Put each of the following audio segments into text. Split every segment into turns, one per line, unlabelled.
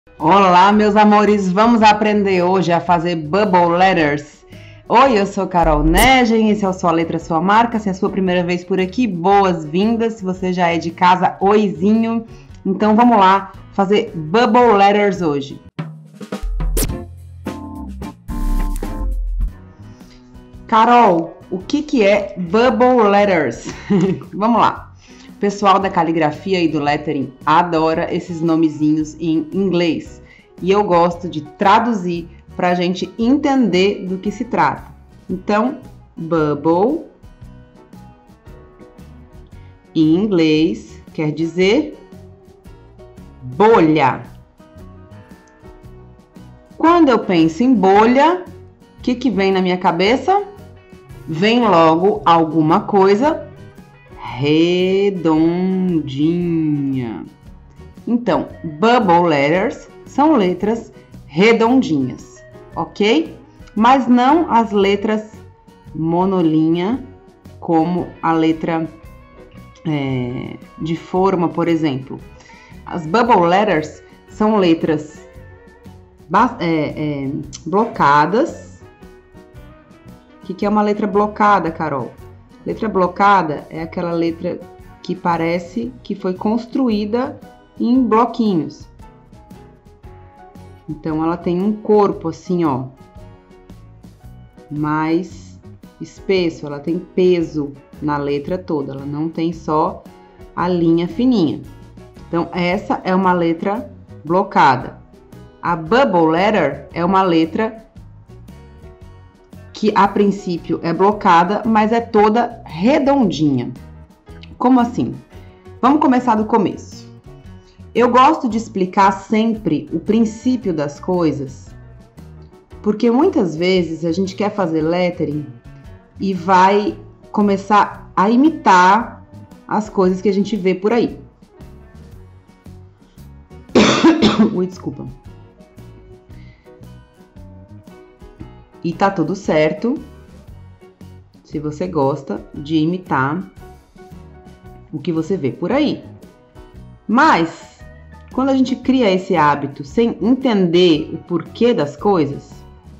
Olá, meus amores, vamos aprender hoje a fazer bubble letters. Oi, eu sou Carol Negen, esse é o Sua Letra, Sua Marca. Se é a sua primeira vez por aqui, boas-vindas. Se você já é de casa, oizinho. Então vamos lá fazer bubble letters hoje. Carol, o que é bubble letters? Vamos lá. O pessoal da caligrafia e do lettering adora esses nomezinhos em inglês. E eu gosto de traduzir para a gente entender do que se trata. Então, bubble, em inglês, quer dizer bolha. Quando eu penso em bolha, o que vem na minha cabeça? Vem logo alguma coisa redondinha. Então, bubble letters são letras redondinhas, ok? Mas não as letras monolinha, como a letra de forma, por exemplo. As bubble letters são letras blocadas. O que é uma letra blocada, Carol? Letra blocada é aquela letra que parece que foi construída em bloquinhos. Então, ela tem um corpo assim, ó, mais espesso, ela tem peso na letra toda, ela não tem só a linha fininha. Então, essa é uma letra blocada. A bubble letter é uma letra que a princípio é blocada, mas é toda redondinha. Como assim? Vamos começar do começo. Eu gosto de explicar sempre o princípio das coisas, porque muitas vezes a gente quer fazer lettering e vai começar a imitar as coisas que a gente vê por aí. Ui, desculpa. E tá tudo certo, se você gosta de imitar o que você vê por aí. Mas, quando a gente cria esse hábito sem entender o porquê das coisas,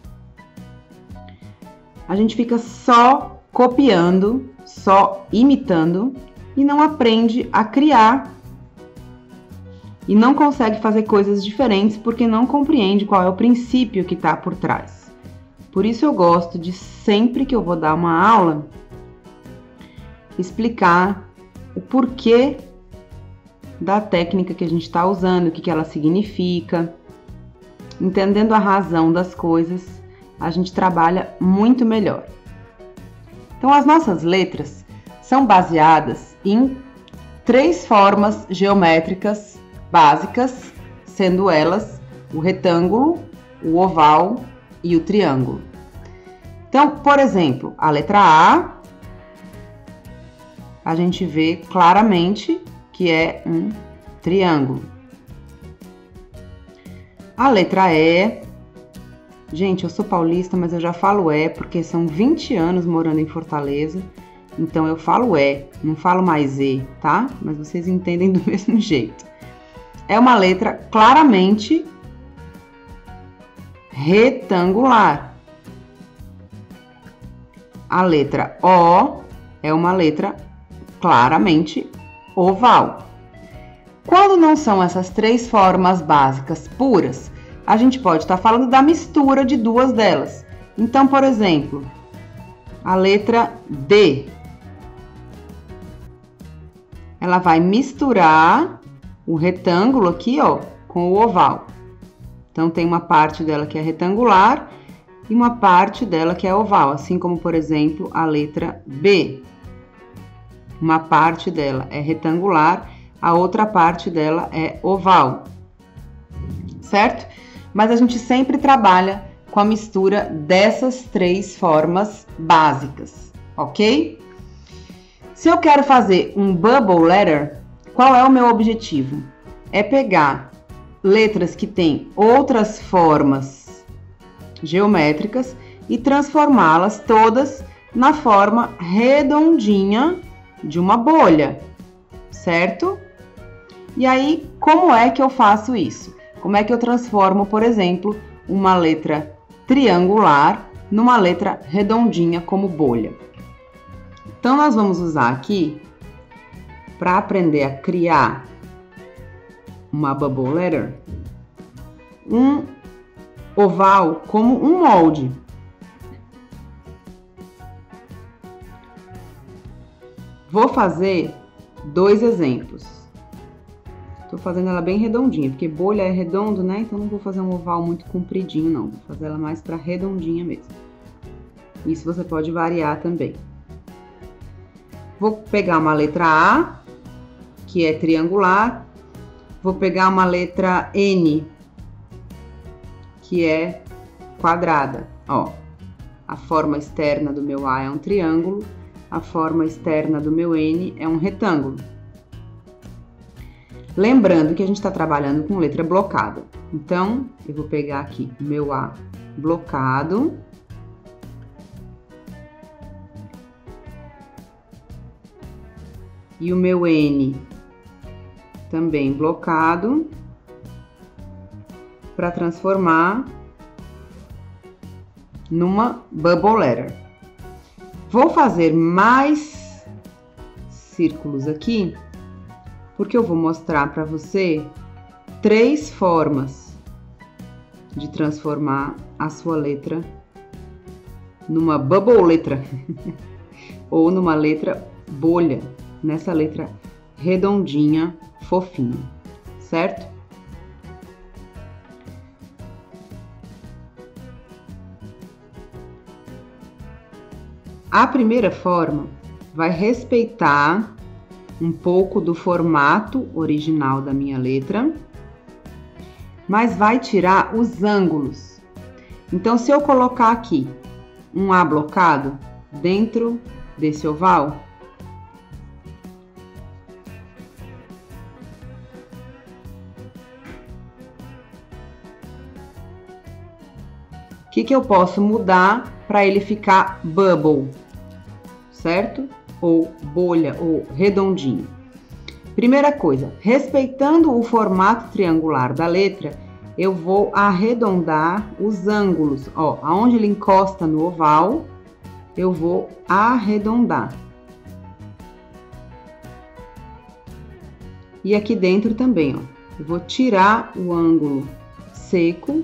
a gente fica só copiando, só imitando e não aprende a criar e não consegue fazer coisas diferentes porque não compreende qual é o princípio que tá por trás. Por isso eu gosto de, sempre que eu vou dar uma aula, explicar o porquê da técnica que a gente está usando, o que ela significa. Entendendo a razão das coisas, a gente trabalha muito melhor. Então, as nossas letras são baseadas em 3 formas geométricas básicas, sendo elas o retângulo, o oval e o triângulo. Então, por exemplo, a letra a gente vê claramente que é um triângulo. A letra E, gente, eu sou paulista, mas eu já falo porque são 20 anos morando em Fortaleza, então eu falo não falo mais E, tá? Mas vocês entendem do mesmo jeito. É uma letra claramente retangular. A letra O é uma letra claramente oval. Quando não são essas 3 formas básicas puras, a gente pode estar falando da mistura de 2 delas. Então, por exemplo, a letra D, ela vai misturar o retângulo aqui, ó, com o oval. Então, tem uma parte dela que é retangular e uma parte dela que é oval, assim como, por exemplo, a letra B. Uma parte dela é retangular, a outra parte dela é oval, certo? Mas a gente sempre trabalha com a mistura dessas 3 formas básicas, ok? Se eu quero fazer um bubble letter, qual é o meu objetivo? É pegar letras que têm outras formas geométricas e transformá-las todas na forma redondinha de uma bolha, certo? E aí, como é que eu faço isso? Como é que eu transformo, por exemplo, uma letra triangular numa letra redondinha como bolha? Então, nós vamos usar aqui, para aprender a criar uma bubble letter, um oval como um molde. Vou fazer 2 exemplos. Tô fazendo ela bem redondinha, porque bolha é redondo, né? Então não vou fazer um oval muito compridinho, não. Vou fazer ela mais para redondinha mesmo. Isso você pode variar também. Vou pegar uma letra A, que é triangular. Vou pegar uma letra N, que é quadrada. Ó, a forma externa do meu A é um triângulo, a forma externa do meu N é um retângulo. Lembrando que a gente está trabalhando com letra blocada. Então, eu vou pegar aqui o meu A blocado. E o meu N também blocado. Para transformar numa bubble letter. Vou fazer mais círculos aqui, porque eu vou mostrar para você 3 formas de transformar a sua letra numa bubble letra ou numa letra bolha, nessa letra redondinha, fofinha, certo? A primeira forma vai respeitar um pouco do formato original da minha letra, mas vai tirar os ângulos. Então, se eu colocar aqui um A blocado dentro desse oval, o que eu posso mudar para ele ficar bubble, certo? Ou bolha, ou redondinho. Primeira coisa, respeitando o formato triangular da letra, eu vou arredondar os ângulos. Ó, aonde ele encosta no oval, eu vou arredondar. E aqui dentro também, ó, eu vou tirar o ângulo seco,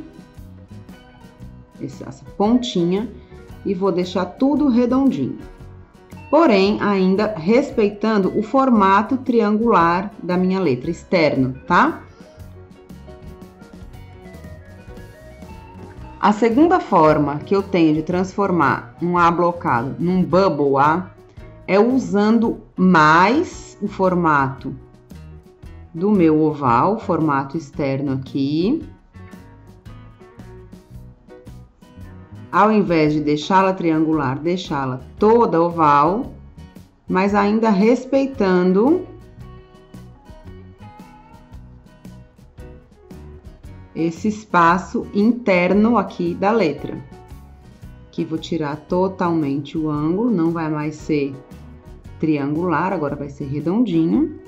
essa pontinha, e vou deixar tudo redondinho. Porém, ainda respeitando o formato triangular da minha letra externo, tá? A segunda forma que eu tenho de transformar um A blocado num bubble A é usando mais o formato do meu oval, formato externo aqui. Ao invés de deixá-la triangular, deixá-la toda oval, mas ainda respeitando esse espaço interno aqui da letra. Aqui vou tirar totalmente o ângulo, não vai mais ser triangular, agora vai ser redondinho.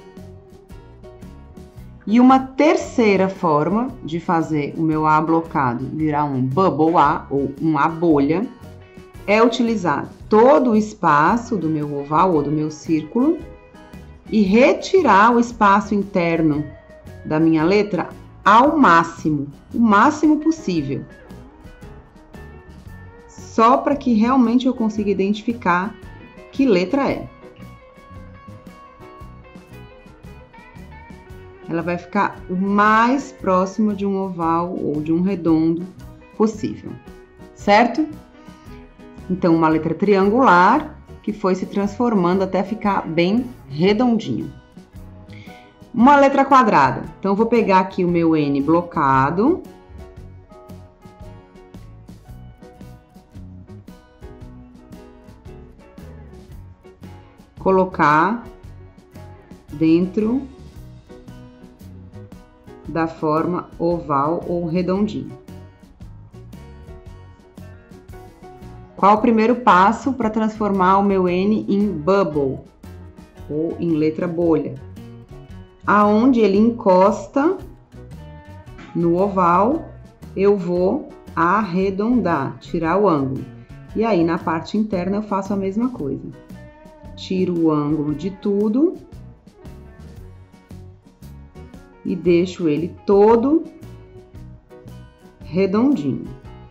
E uma terceira forma de fazer o meu A blocado virar um bubble A ou um A bolha é utilizar todo o espaço do meu oval ou do meu círculo e retirar o espaço interno da minha letra ao máximo, o máximo possível. Só para que realmente eu consiga identificar que letra é. Ela vai ficar o mais próximo de um oval ou de um redondo possível, certo? Então, uma letra triangular que foi se transformando até ficar bem redondinho. Uma letra quadrada. Então, eu vou pegar aqui o meu N blocado. Colocar dentro da forma oval ou redondinho. Qual o primeiro passo para transformar o meu N em bubble ou em letra bolha? Aonde ele encosta No oval, eu vou arredondar, tirar o ângulo. E aí, na parte interna, eu faço a mesma coisa. Tiro o ângulo de tudo e deixo ele todo redondinho.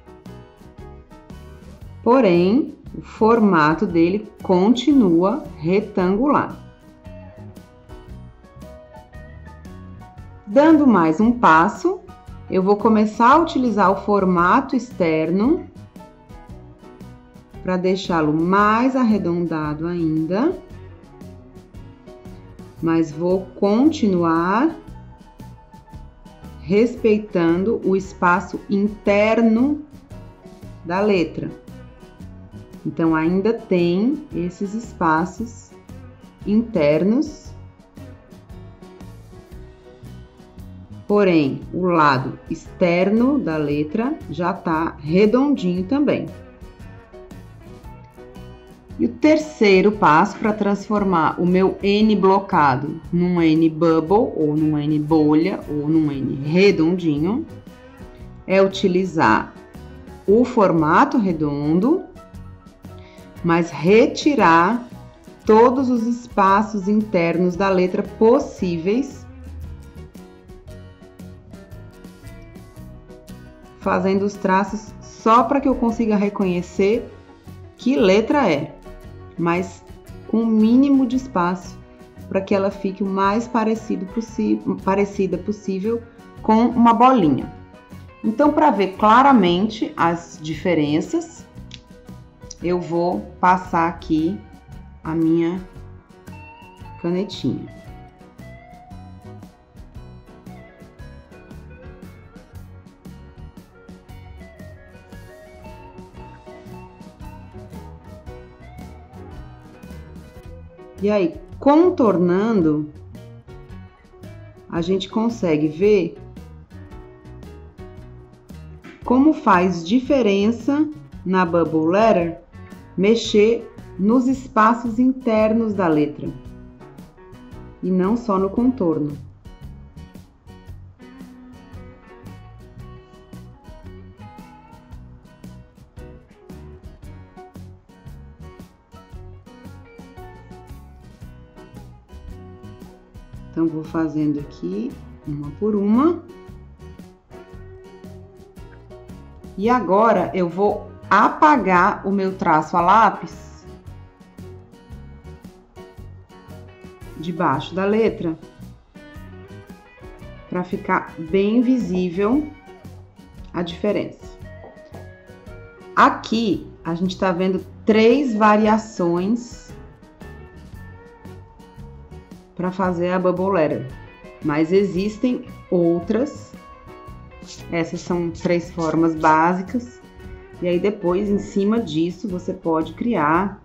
Porém, o formato dele continua retangular. Dando mais um passo, eu vou começar a utilizar o formato externo para deixá-lo mais arredondado ainda, mas vou continuar respeitando o espaço interno da letra. Então, ainda tem esses espaços internos, porém, o lado externo da letra já tá redondinho também. E o terceiro passo para transformar o meu N blocado num N bubble, ou num N bolha, ou num N redondinho, é utilizar o formato redondo, mas retirar todos os espaços internos da letra possíveis, fazendo os traços só para que eu consiga reconhecer que letra é, mas com o mínimo de espaço para que ela fique o mais parecida possível com uma bolinha. Então, para ver claramente as diferenças, eu vou passar aqui a minha canetinha. E aí, contornando, a gente consegue ver como faz diferença na Bubble Letter mexer nos espaços internos da letra e não só no contorno. Então, vou fazendo aqui uma por uma. E agora, eu vou apagar o meu traço a lápis debaixo da letra para ficar bem visível a diferença. Aqui, a gente está vendo 3 variações para fazer a Bubble Letter, mas existem outras. Essas são 3 formas básicas, e aí depois, em cima disso, você pode criar,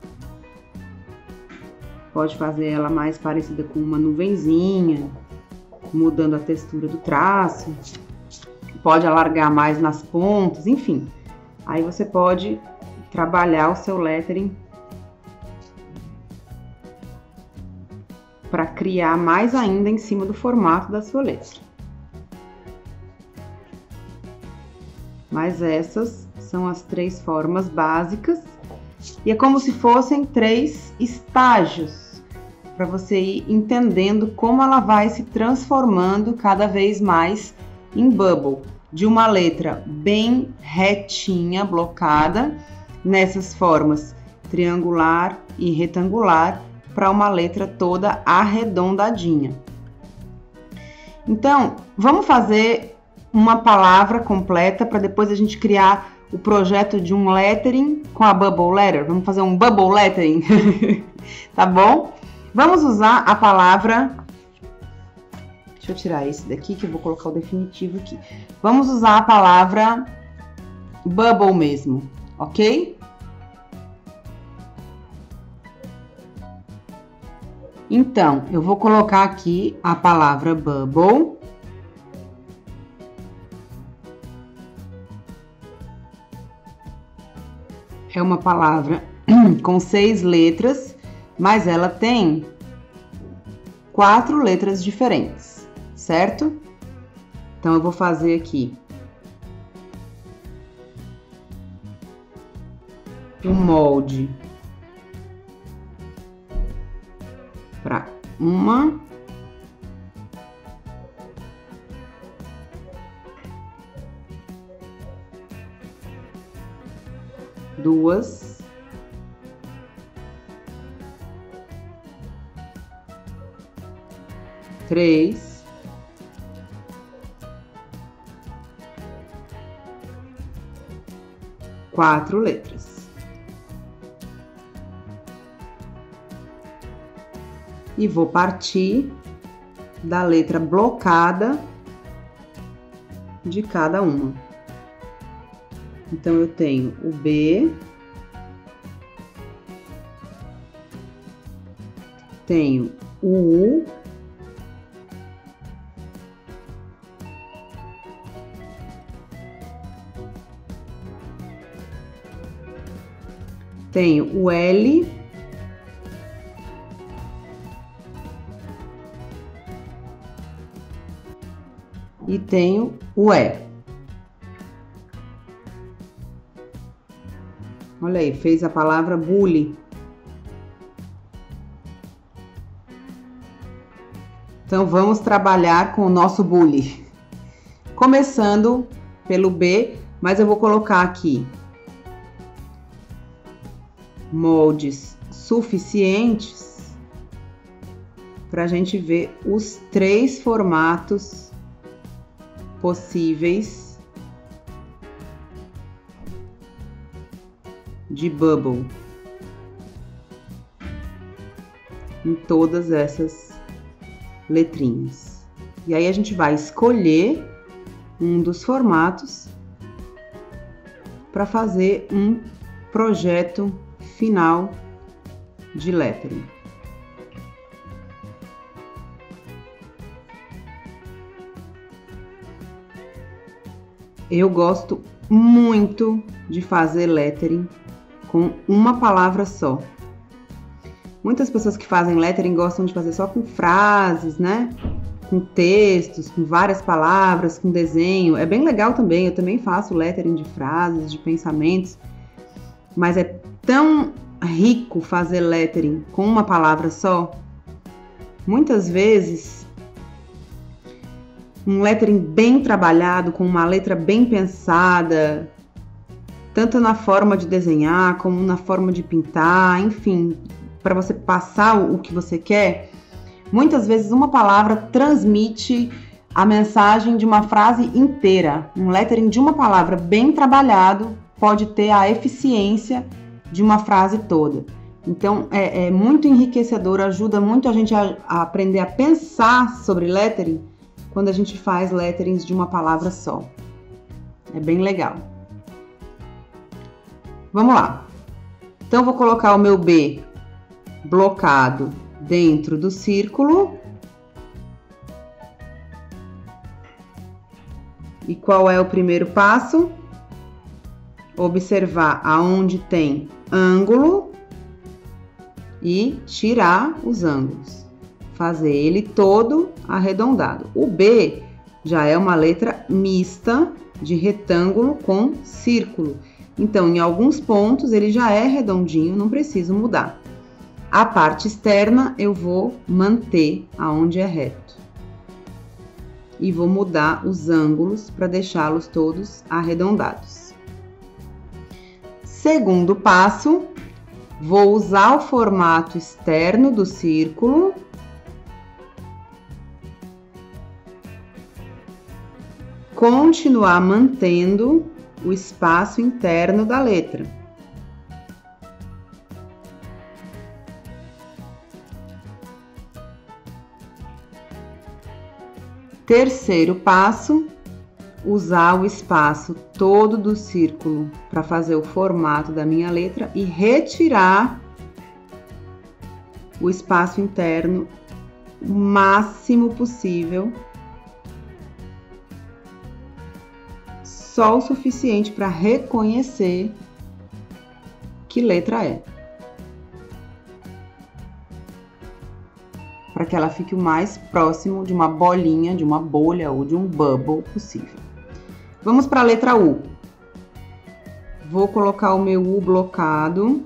pode fazer ela mais parecida com uma nuvenzinha, mudando a textura do traço, pode alargar mais nas pontas, enfim. Aí você pode trabalhar o seu lettering para criar mais ainda em cima do formato da sua letra. Mas essas são as 3 formas básicas e é como se fossem 3 estágios para você ir entendendo como ela vai se transformando cada vez mais em bubble, de uma letra bem retinha, blocada, nessas formas triangular e retangular, para uma letra toda arredondadinha. Então, vamos fazer uma palavra completa para depois a gente criar o projeto de um lettering com a Bubble Letter. Vamos fazer um Bubble Lettering, tá bom? Vamos usar a palavra... Deixa eu tirar esse daqui que eu vou colocar o definitivo aqui. Vamos usar a palavra bubble mesmo, ok? Então, eu vou colocar aqui a palavra bubble. É uma palavra com 6 letras, mas ela tem 4 letras diferentes, certo? Então, eu vou fazer aqui o molde para uma, duas, três, quatro letras. E vou partir da letra blocada de cada uma. Então, eu tenho o B, tenho o U, tenho o L, e tenho o E. Olha aí, fez a palavra bully. Então, vamos trabalhar com o nosso bully. Começando pelo B, mas eu vou colocar aqui moldes suficientes para a gente ver os 3 formatos possíveis de bubble em todas essas letrinhas. E aí a gente vai escolher um dos formatos para fazer um projeto final de lettering. Eu gosto muito de fazer lettering com uma palavra só. Muitas pessoas que fazem lettering gostam de fazer só com frases, né? Com textos, com várias palavras, com desenho. É bem legal também, eu também faço lettering de frases, de pensamentos. Mas é tão rico fazer lettering com uma palavra só. Muitas vezes, um lettering bem trabalhado, com uma letra bem pensada, tanto na forma de desenhar, como na forma de pintar, enfim, para você passar o que você quer, muitas vezes uma palavra transmite a mensagem de uma frase inteira. Um lettering de uma palavra bem trabalhado pode ter a eficiência de uma frase toda. Então, é muito enriquecedor, ajuda muito a gente a aprender a pensar sobre lettering quando a gente faz letterings de uma palavra só. É bem legal. Vamos lá. Então, eu vou colocar o meu B blocado dentro do círculo. E qual é o primeiro passo? Observar aonde tem ângulo e tirar os ângulos. Fazer ele todo arredondado. O B já é uma letra mista de retângulo com círculo. Então, em alguns pontos ele já é redondinho, não preciso mudar. A parte externa eu vou manter aonde é reto. E vou mudar os ângulos para deixá-los todos arredondados. Segundo passo, vou usar o formato externo do círculo continuar mantendo o espaço interno da letra. Terceiro passo, usar o espaço todo do círculo para fazer o formato da minha letra e retirar o espaço interno o máximo possível, só o suficiente para reconhecer que letra é. Para que ela fique o mais próximo de uma bolinha, de uma bolha ou de um bubble possível. Vamos para a letra U. Vou colocar o meu U blocado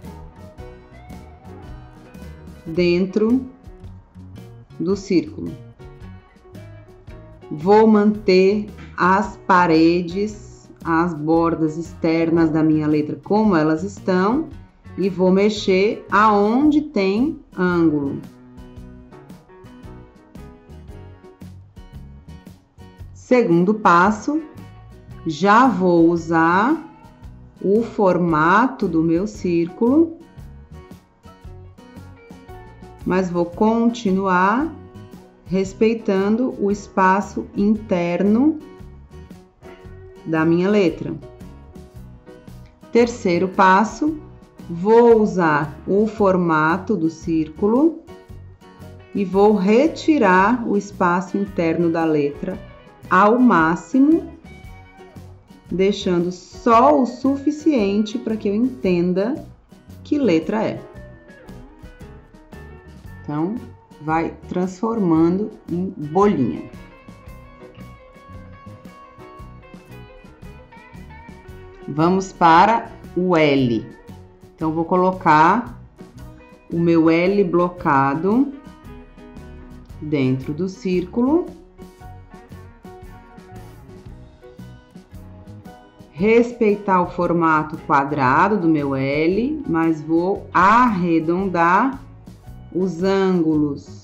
dentro do círculo. Vou manter as paredes, as bordas externas da minha letra como elas estão e vou mexer aonde tem ângulo. Segundo passo, já vou usar o formato do meu círculo, mas vou continuar respeitando o espaço interno da minha letra. Terceiro passo, vou usar o formato do círculo e vou retirar o espaço interno da letra ao máximo, deixando só o suficiente para que eu entenda que letra é. Então, vai transformando em bolinha. Vamos para o L. Então, vou colocar o meu L blocado dentro do círculo. Respeitar o formato quadrado do meu L, mas vou arredondar os ângulos.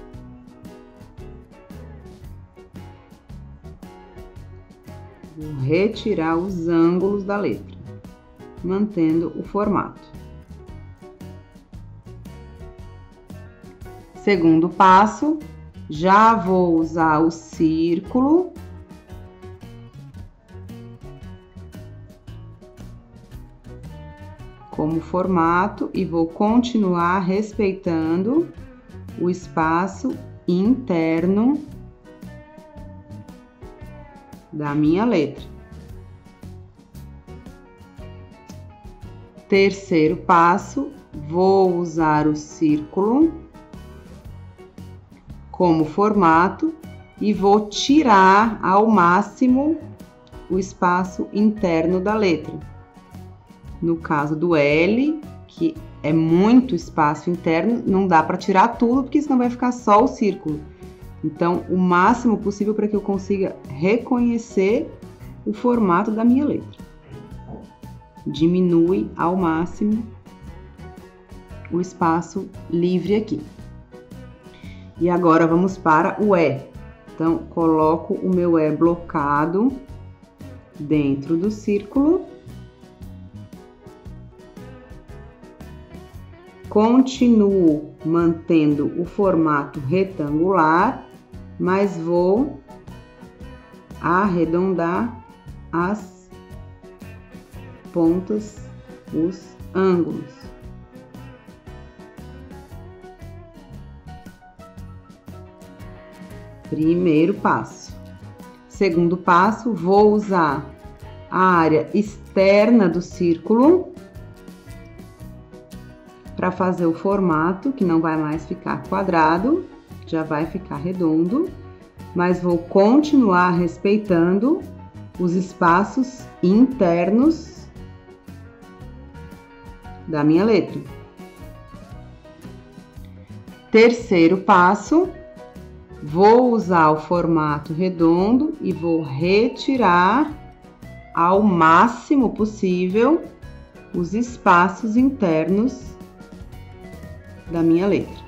Vou retirar os ângulos da letra, mantendo o formato. Segundo passo, já vou usar o círculo como formato e vou continuar respeitando o espaço interno da minha letra. Terceiro passo, vou usar o círculo como formato e vou tirar ao máximo o espaço interno da letra. No caso do L, que é muito espaço interno, não dá para tirar tudo, porque senão vai ficar só o círculo. Então, o máximo possível para que eu consiga reconhecer o formato da minha letra. Diminui ao máximo o espaço livre aqui. E agora vamos para o E. Então, coloco o meu E blocado dentro do círculo. Continuo mantendo o formato retangular, mas vou arredondar as pontas, os ângulos. Primeiro passo. Segundo passo, vou usar a área externa do círculo para fazer o formato, que não vai mais ficar quadrado, já vai ficar redondo, mas vou continuar respeitando os espaços internos da minha letra. Terceiro passo, vou usar o formato redondo e vou retirar ao máximo possível os espaços internos da minha letra.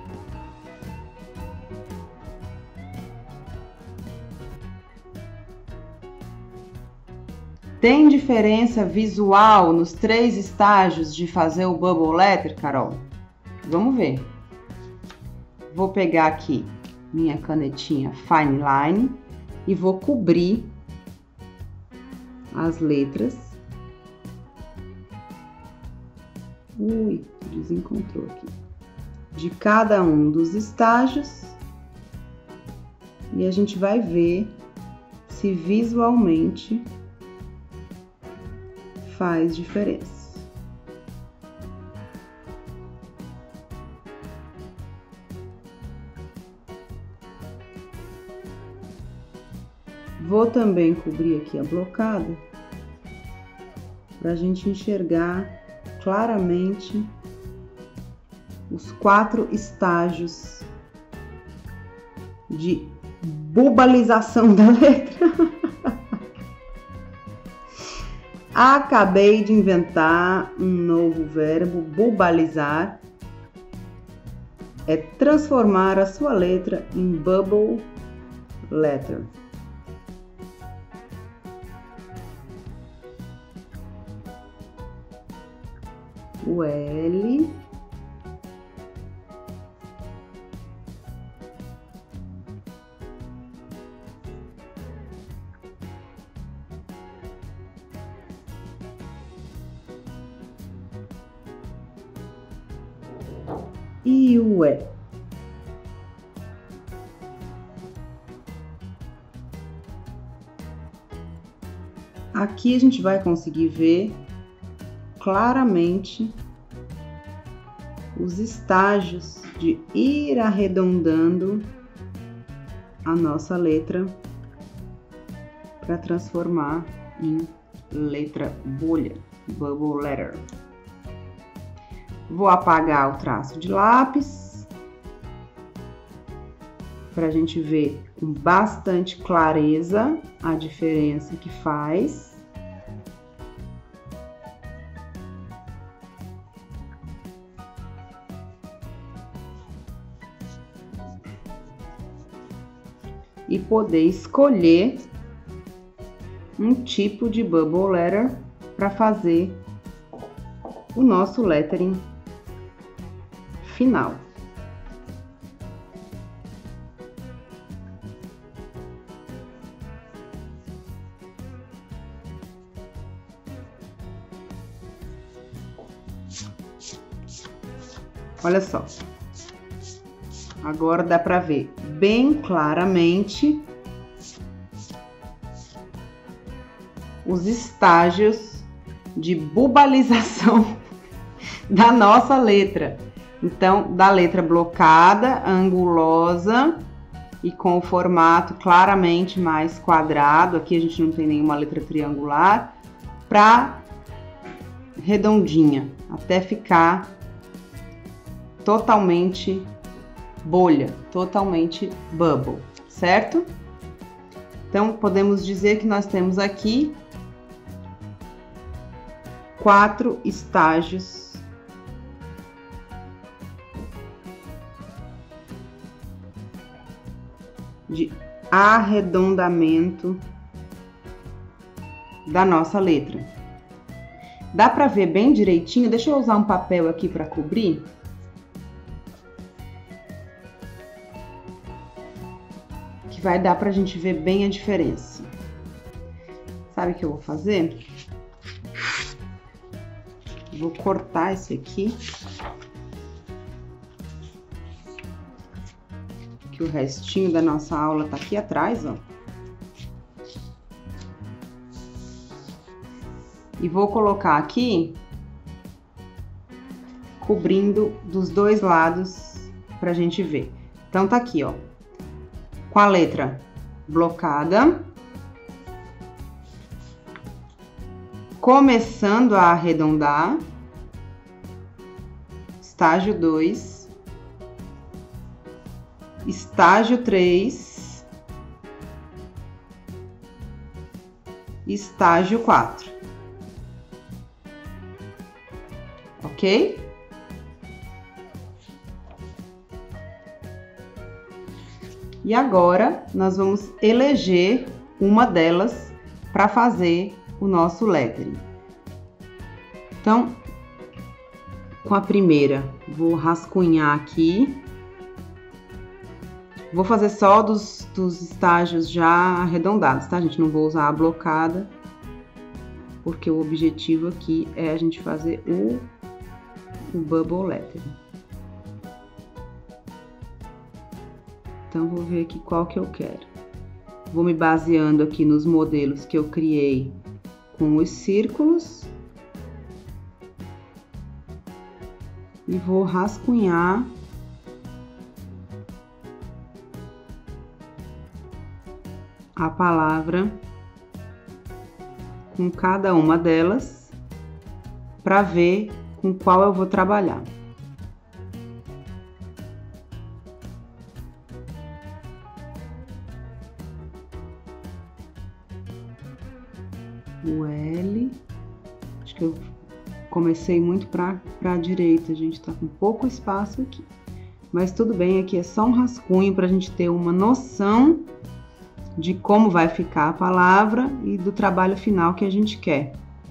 Tem diferença visual nos 3 estágios de fazer o bubble letter, Carol? Vamos ver. Vou pegar aqui minha canetinha Fine Line e vou cobrir as letras. Ui, desencontrou aqui. De cada um dos estágios e a gente vai ver se visualmente faz diferença. Vou também cobrir aqui a blocada para a gente enxergar claramente os 4 estágios de bubalização da letra. Acabei de inventar um novo verbo, bubalizar. É transformar a sua letra em bubble letter. O L. E o E. Aqui a gente vai conseguir ver claramente os estágios de ir arredondando a nossa letra para transformar em letra bolha, bubble letter. Vou apagar o traço de lápis para a gente ver com bastante clareza a diferença que faz. E poder escolher um tipo de bubble letter para fazer o nosso lettering final. Olha só. Agora dá para ver bem claramente os estágios de bubalização da nossa letra. Então, da letra blocada, angulosa e com o formato claramente mais quadrado, aqui a gente não tem nenhuma letra triangular, para redondinha, até ficar totalmente bolha, totalmente bubble, certo? Então, podemos dizer que nós temos aqui 4 estágios de arredondamento da nossa letra. Dá para ver bem direitinho? Deixa eu usar um papel aqui para cobrir. Que vai dar pra gente ver bem a diferença. Sabe o que eu vou fazer? Vou cortar esse aqui. Que o restinho da nossa aula tá aqui atrás, ó. E vou colocar aqui, cobrindo dos dois lados pra gente ver. Então tá aqui, ó, com a letra blocada, começando a arredondar, estágio 2, estágio 3, estágio 4. Ok? E agora, nós vamos eleger uma delas para fazer o nosso lettering. Então, com a primeira, vou rascunhar aqui. Vou fazer só dos estágios já arredondados, tá, gente? Não vou usar a blocada, porque o objetivo aqui é a gente fazer o bubble lettering. Então, vou ver aqui qual que eu quero. Vou me baseando aqui nos modelos que eu criei com os círculos. E vou rascunhar a palavra com cada uma delas para ver com qual eu vou trabalhar. O L, acho que eu comecei muito para a direita, a gente tá com pouco espaço aqui. Mas tudo bem, aqui é só um rascunho para a gente ter uma noção de como vai ficar a palavra e do trabalho final que a gente quer.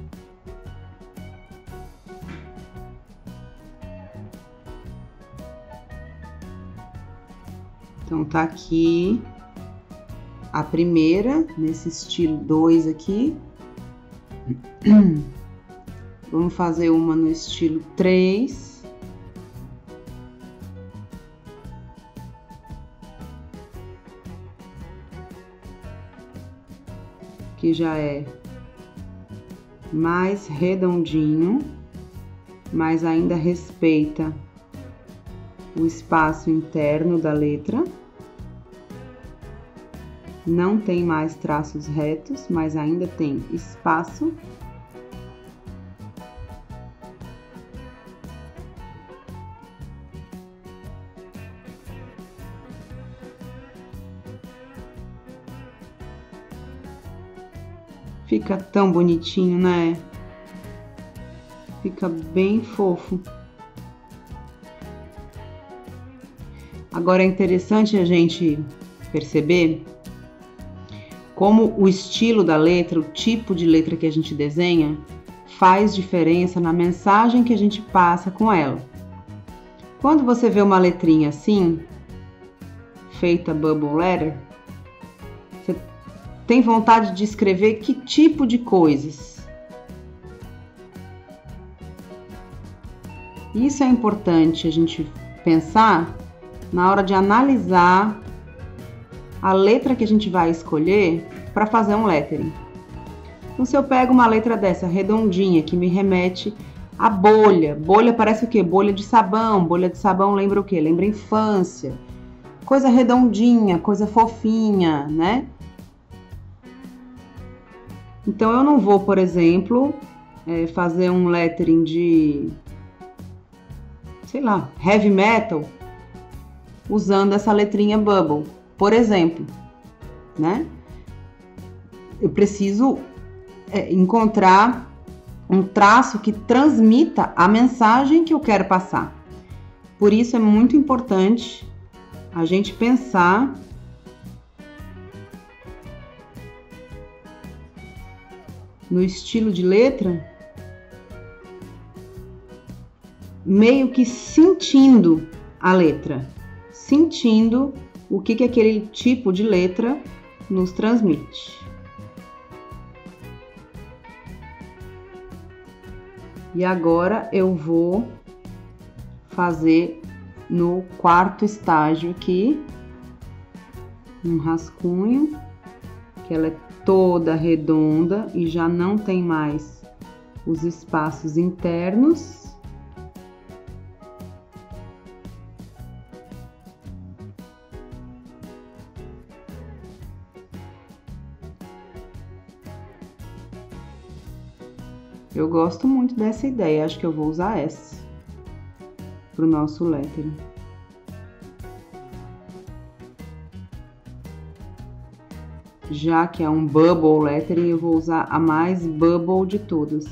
Então, tá aqui a primeira, nesse estilo 2 aqui. Vamos fazer uma no estilo 3. Que já é mais redondinho, mas ainda respeita o espaço interno da letra. Não tem mais traços retos, mas ainda tem espaço. Fica tão bonitinho, né? Fica bem fofo. Agora é interessante a gente perceber como o estilo da letra, o tipo de letra que a gente desenha, faz diferença na mensagem que a gente passa com ela. Quando você vê uma letrinha assim, feita bubble letter, você tem vontade de escrever que tipo de coisas? Isso é importante a gente pensar na hora de analisar a letra que a gente vai escolher para fazer um lettering. Então, se eu pego uma letra dessa redondinha que me remete a bolha, bolha parece o quê? Bolha de sabão. Bolha de sabão lembra o quê? Lembra infância. Coisa redondinha, coisa fofinha, né? Então, eu não vou, por exemplo, fazer um lettering de, sei lá, heavy metal, usando essa letrinha bubble, por exemplo, né? Eu preciso encontrar um traço que transmita a mensagem que eu quero passar. Por isso é muito importante a gente pensar no estilo de letra, meio que sentindo a letra, sentindo o que aquele tipo de letra nos transmite. E agora eu vou fazer no quarto estágio aqui, um rascunho, que ela é toda redonda e já não tem mais os espaços internos. Eu gosto muito dessa ideia, acho que eu vou usar essa para o nosso lettering. Já que é um bubble lettering, eu vou usar a mais bubble de todas.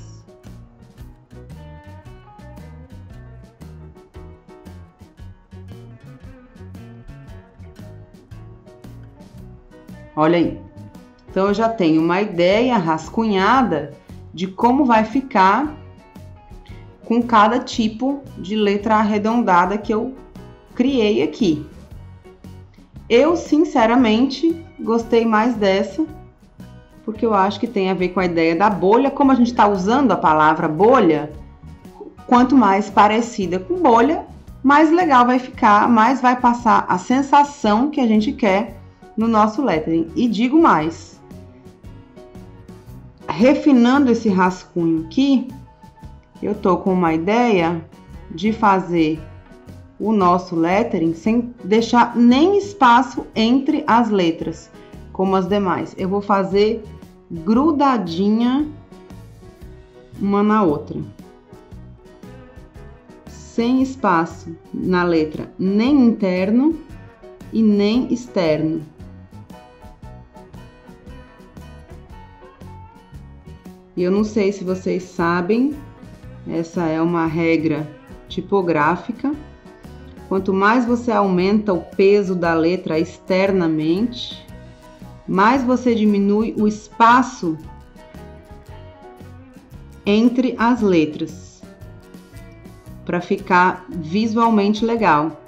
Olha aí. Então, eu já tenho uma ideia rascunhada de como vai ficar com cada tipo de letra arredondada que eu criei aqui. Eu, sinceramente, gostei mais dessa, porque eu acho que tem a ver com a ideia da bolha. Como a gente está usando a palavra bolha, quanto mais parecida com bolha, mais legal vai ficar, mais vai passar a sensação que a gente quer no nosso lettering. E digo mais, refinando esse rascunho aqui, eu tô com uma ideia de fazer o nosso lettering sem deixar nem espaço entre as letras, como as demais. Eu vou fazer grudadinha uma na outra. Sem espaço na letra nem interno e nem externo. E eu não sei se vocês sabem, essa é uma regra tipográfica. Quanto mais você aumenta o peso da letra externamente, mais você diminui o espaço entre as letras, para ficar visualmente legal.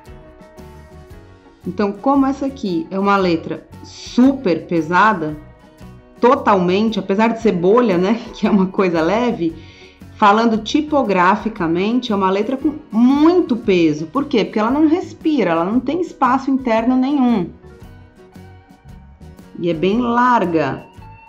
Então, como essa aqui é uma letra super pesada, totalmente, apesar de ser bolha, né, que é uma coisa leve, falando tipograficamente, é uma letra com muito peso. Por quê? Porque ela não respira, ela não tem espaço interno nenhum. E é bem larga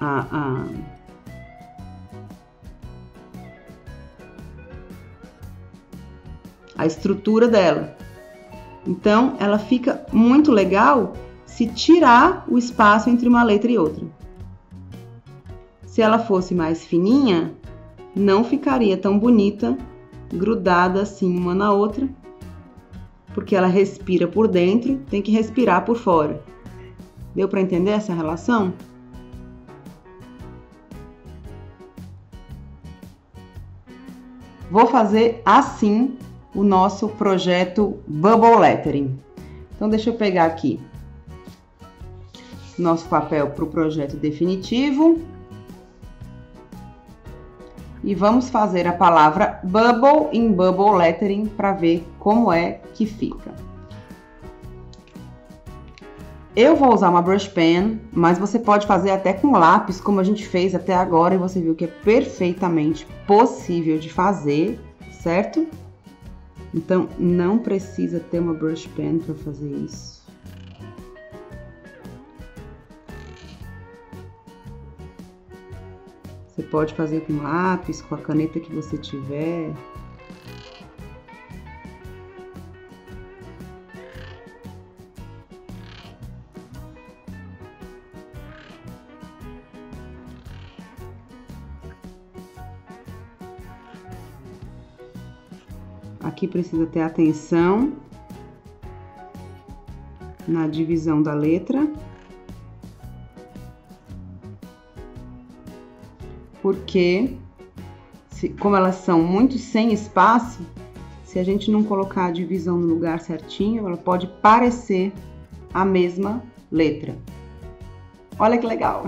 a estrutura dela. Então, ela fica muito legal se tirar o espaço entre uma letra e outra. Se ela fosse mais fininha, não ficaria tão bonita, grudada assim uma na outra, porque ela respira por dentro, tem que respirar por fora. Deu para entender essa relação? Vou fazer assim o nosso projeto Bubble Lettering. Então, deixa eu pegar aqui nosso papel para o projeto definitivo. E vamos fazer a palavra Bubble em Bubble Lettering para ver como é que fica. Eu vou usar uma brush pen, mas você pode fazer até com lápis, como a gente fez até agora, e você viu que é perfeitamente possível de fazer, certo? Então, não precisa ter uma brush pen para fazer isso. Você pode fazer com lápis, com a caneta que você tiver. Aqui precisa ter atenção na divisão da letra. Porque, como elas são muito sem espaço, se a gente não colocar a divisão no lugar certinho, ela pode parecer a mesma letra. Olha que legal!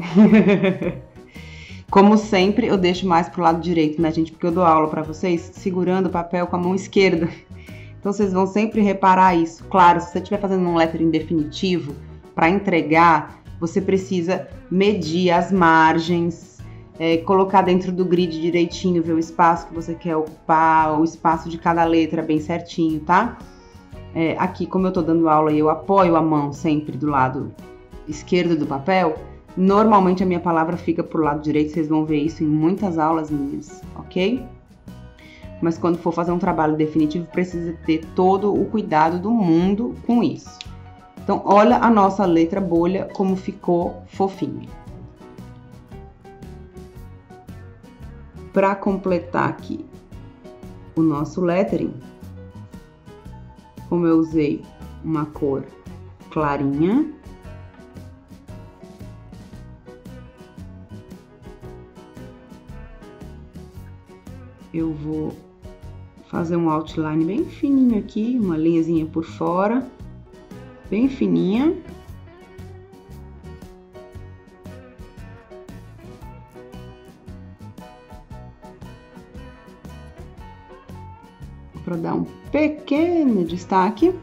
Como sempre, eu deixo mais pro lado direito, né, gente? Porque eu dou aula para vocês segurando o papel com a mão esquerda. Então, vocês vão sempre reparar isso. Claro, se você estiver fazendo um lettering definitivo, para entregar, você precisa medir as margens, colocar dentro do grid direitinho, ver o espaço que você quer ocupar, o espaço de cada letra bem certinho, tá? Aqui, como eu tô dando aula e eu apoio a mão sempre do lado esquerdo do papel, normalmente a minha palavra fica pro lado direito, vocês vão ver isso em muitas aulas minhas, ok? Mas quando for fazer um trabalho definitivo, precisa ter todo o cuidado do mundo com isso. Então, olha a nossa letra bolha como ficou fofinha. Para completar aqui o nosso lettering, como eu usei uma cor clarinha, eu vou fazer um outline bem fininho aqui, uma linhazinha por fora, bem fininha. Para dar um pequeno destaque.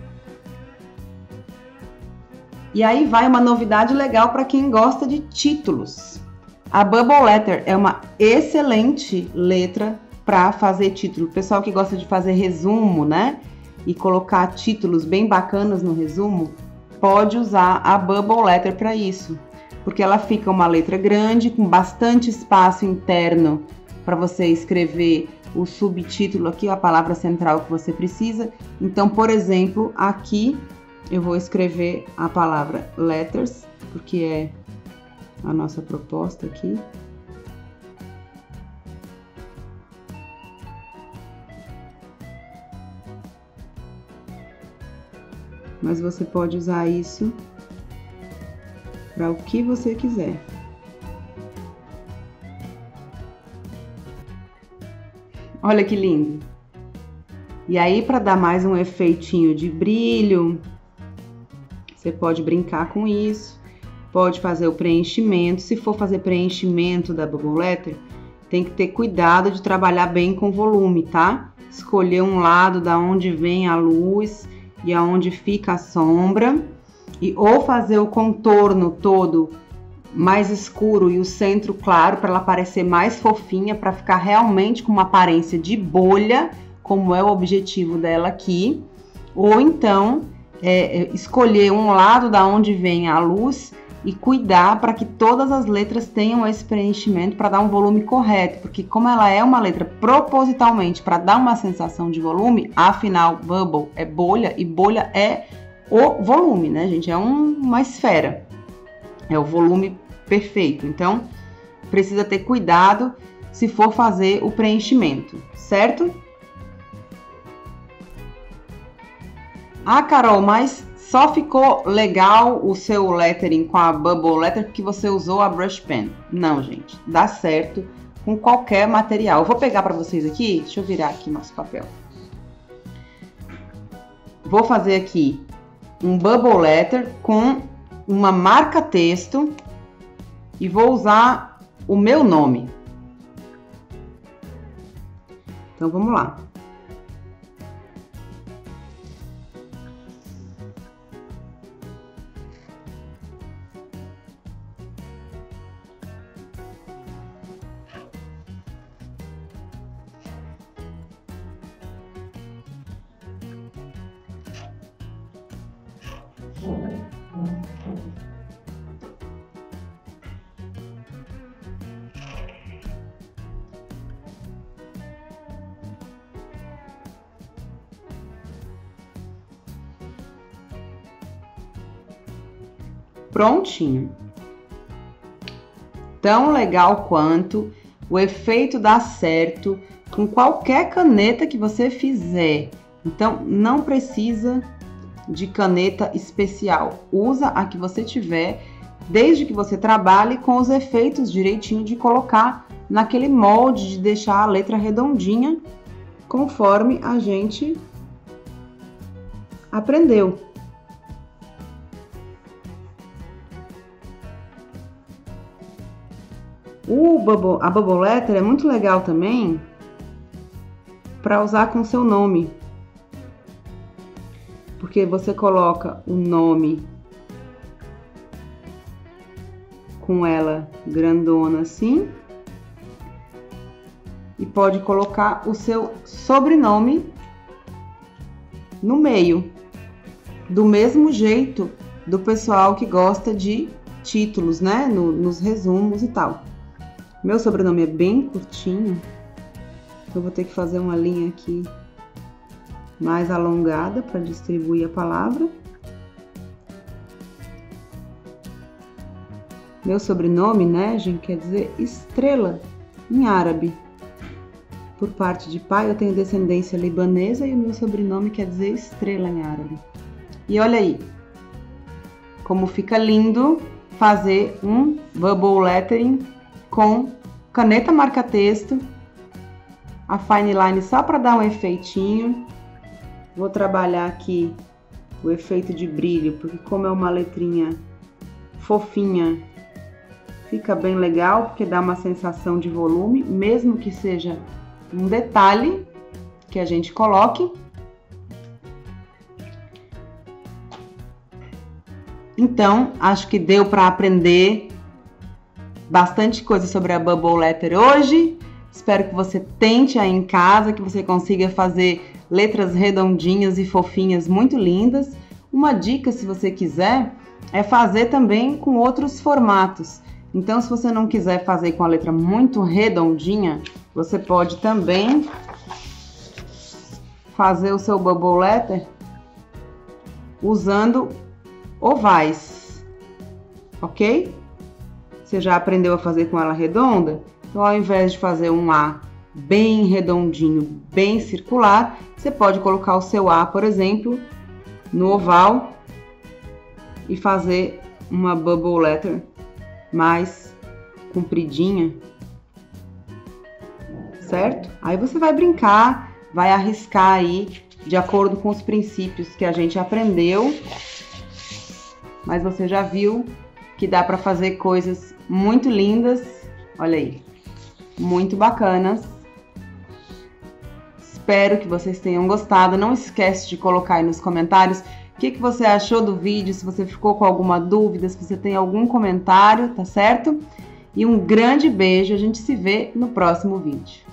E aí vai uma novidade legal para quem gosta de títulos. A Bubble Letter é uma excelente letra para fazer título. O pessoal que gosta de fazer resumo, né? E colocar títulos bem bacanas no resumo, pode usar a Bubble Letter para isso. Porque ela fica uma letra grande, com bastante espaço interno para você escrever o subtítulo aqui, a palavra central que você precisa. Então, por exemplo, aqui eu vou escrever a palavra letters porque é a nossa proposta aqui. Mas você pode usar isso para o que você quiser. Olha que lindo! E aí, para dar mais um efeitinho de brilho, você pode brincar com isso, pode fazer o preenchimento. Se for fazer preenchimento da bubble letter, tem que ter cuidado de trabalhar bem com volume, tá? Escolher um lado da onde vem a luz e aonde fica a sombra, e ou fazer o contorno todo mais escuro e o centro claro para ela parecer mais fofinha, para ficar realmente com uma aparência de bolha, como é o objetivo dela aqui. Ou então escolher um lado da onde vem a luz e cuidar para que todas as letras tenham esse preenchimento para dar um volume correto, porque como ela é uma letra propositalmente para dar uma sensação de volume, afinal bubble é bolha e bolha é o volume, né, gente? É uma esfera, é o volume perfeito. Então precisa ter cuidado se for fazer o preenchimento, certo? Ah, Carol, mas só ficou legal o seu lettering com a bubble letter porque você usou a brush pen. Não, gente, dá certo com qualquer material. Eu vou pegar para vocês aqui, deixa eu virar aqui nosso papel. Vou fazer aqui um bubble letter com uma marca-texto e vou usar o meu nome. Então, vamos lá. Prontinho. Tão legal quanto, o efeito dá certo com qualquer caneta que você fizer. Então, não precisa de caneta especial. Usa a que você tiver, desde que você trabalhe com os efeitos direitinho de colocar naquele molde, de deixar a letra redondinha, conforme a gente aprendeu. A bubble letter é muito legal também para usar com seu nome, porque você coloca o nome com ela grandona assim e pode colocar o seu sobrenome no meio, do mesmo jeito do pessoal que gosta de títulos, né, nos resumos e tal. Meu sobrenome é bem curtinho, então eu vou ter que fazer uma linha aqui mais alongada para distribuir a palavra. Meu sobrenome, Nejin, quer dizer estrela em árabe. Por parte de pai, eu tenho descendência libanesa e o meu sobrenome quer dizer estrela em árabe. E olha aí, como fica lindo fazer um bubble lettering com caneta marca-texto, a fine line só para dar um efeitinho. Vou trabalhar aqui o efeito de brilho, porque como é uma letrinha fofinha, fica bem legal, porque dá uma sensação de volume, mesmo que seja um detalhe que a gente coloque. Então, acho que deu para aprender bastante coisa sobre a bubble letter hoje. Espero que você tente aí em casa, que você consiga fazer letras redondinhas e fofinhas muito lindas. Uma dica, se você quiser, é fazer também com outros formatos. Então, se você não quiser fazer com a letra muito redondinha, você pode também fazer o seu bubble letter usando ovais. ok? Você já aprendeu a fazer com ela redonda? Então, ao invés de fazer um A bem redondinho, bem circular, você pode colocar o seu A, por exemplo, no oval e fazer uma bubble letter mais compridinha, certo? Aí você vai brincar, vai arriscar aí de acordo com os princípios que a gente aprendeu, mas você já viu que dá para fazer coisas muito lindas, olha aí, muito bacanas. Espero que vocês tenham gostado. Não esquece de colocar aí nos comentários o que você achou do vídeo, se você ficou com alguma dúvida, se você tem algum comentário, tá certo? E um grande beijo, a gente se vê no próximo vídeo.